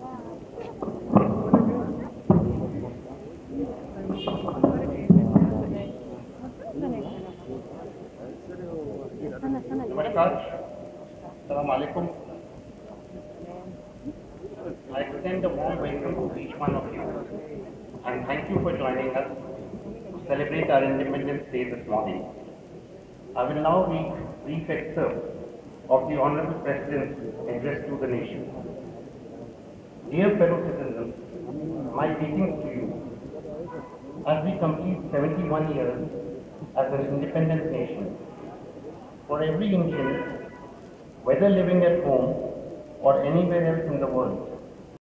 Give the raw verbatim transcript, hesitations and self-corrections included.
Namaskar. Assalamu alaikum. I extend a warm welcome to each one of you and thank you for joining us to celebrate our Independence Day this morning. I will now read brief excerpt of the Honorable President's address to the nation. Dear fellow citizens, my greetings to you. As we complete seventy-one years as an independent nation, for every Indian, whether living at home or anywhere else in the world,